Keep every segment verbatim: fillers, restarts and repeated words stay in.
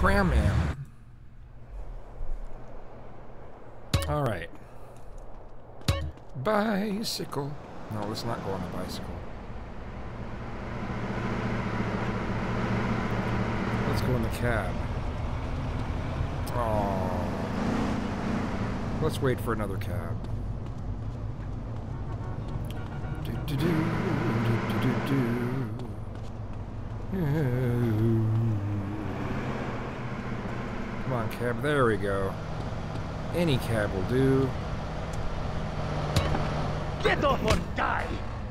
cram in. All right. Bicycle. No, let's not go on the bicycle. Let's go in the cab. Oh. Let's wait for another cab. Do do do do do do. Come on, cab. There we go. Any cab will do. Get off or die!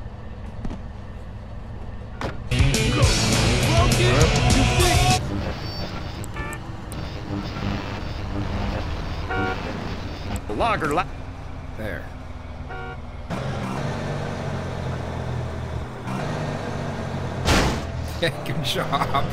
The lager la There. Good job.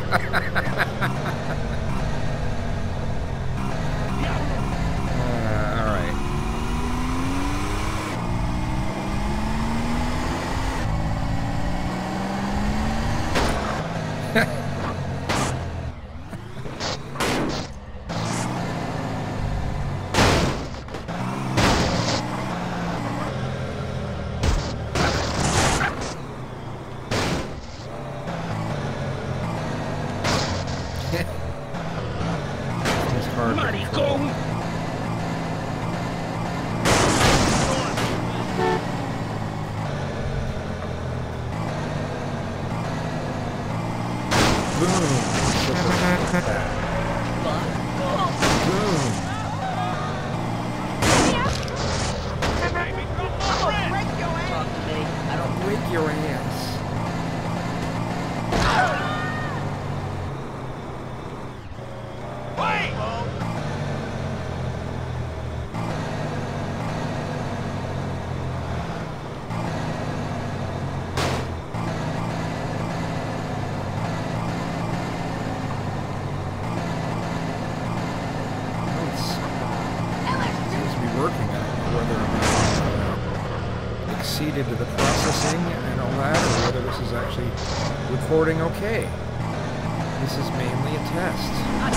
To the processing and all that, or whether this is actually recording okay. This is mainly a test.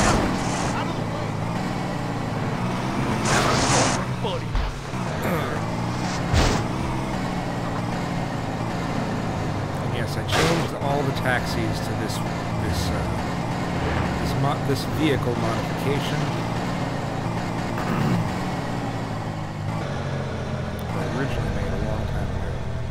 And yes, I changed all the taxis to this this uh, this mo this vehicle modification. that I originally made a long time ago.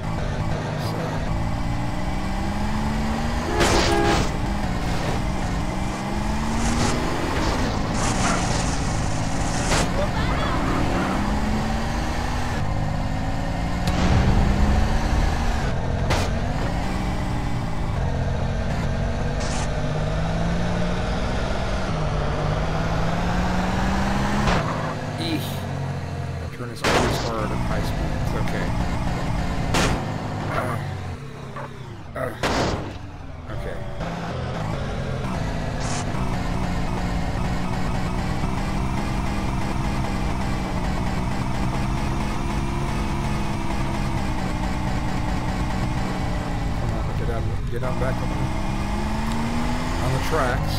Get on back on the, on the tracks.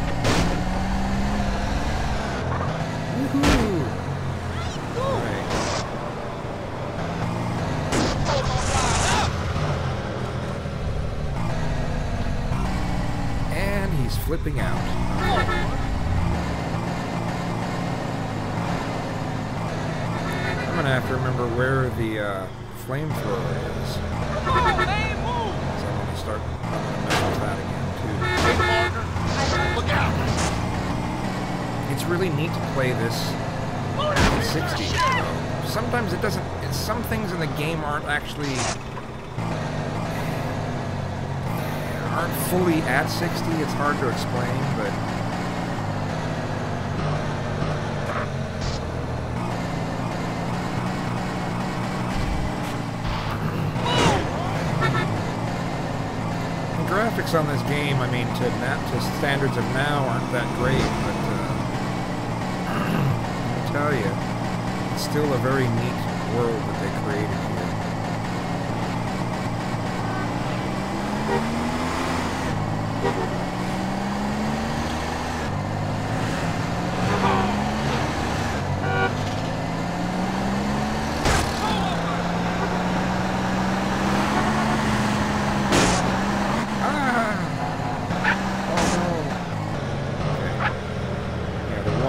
Woohoo! All right. And he's flipping out. Okay. I'm gonna have to remember where the uh, flamethrower is. Start, I'm gonna mess with that again too. Look out! It's really neat to play this at sixty. Sometimes it doesn't. Some things in the game aren't actually aren't fully at sixty. It's hard to explain, but. Graphics on this game, I mean, to, to standards of now, aren't that great, but uh, I tell you, it's still a very neat world that they created here.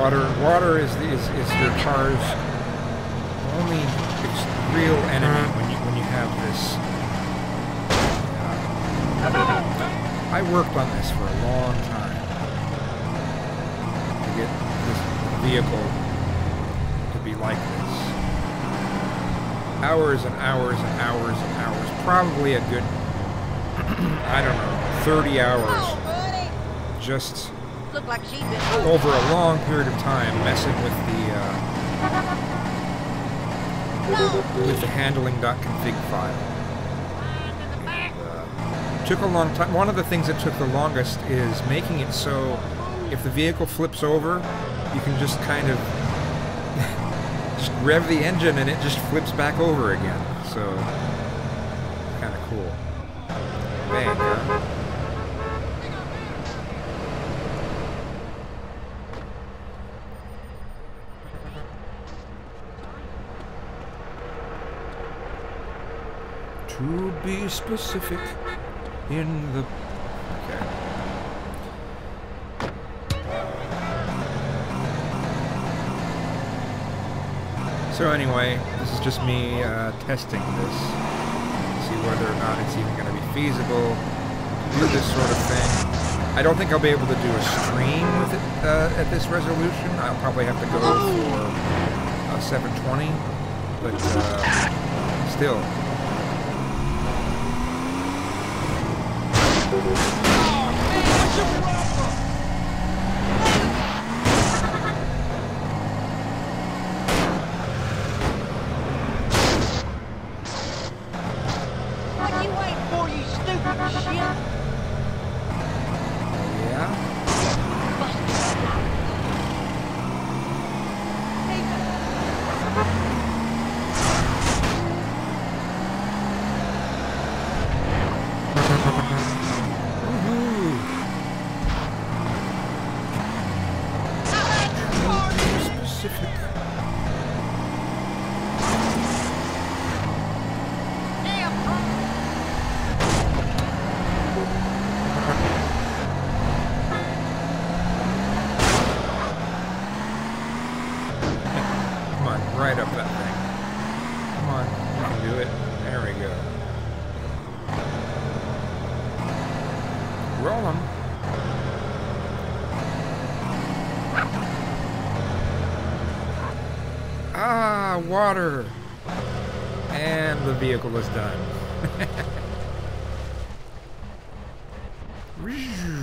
water. Water is, the, is, is your car's only ex real enemy when you, when you have this. Uh, I worked on this for a long time to get this vehicle to be like this. Hours and hours and hours and hours. Probably a good, I don't know, thirty hours. Just Look like she's been over a long period of time messing with the uh, with the handling.config file. And, uh, took a long time. One of the things that took the longest is making it so if the vehicle flips over, you can just kind of just rev the engine and it just flips back over again. So kind of cool. Bang, huh? To be specific in the... Okay. So anyway, this is just me uh, testing this. See whether or not it's even going to be feasible to do this sort of thing. I don't think I'll be able to do a stream with it uh, at this resolution. I'll probably have to go for uh, seven twenty, but uh, still. What you waiting for, you stupid shit? Yeah? Right up that thing. Come on, you can do it. There we go. Roll 'em. Ah, water. And the vehicle is done.